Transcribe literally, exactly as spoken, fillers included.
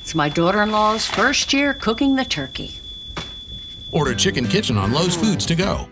It's my daughter-in-law's first year cooking the turkey. Order Chicken Kitchen on Lowe's Foods to go.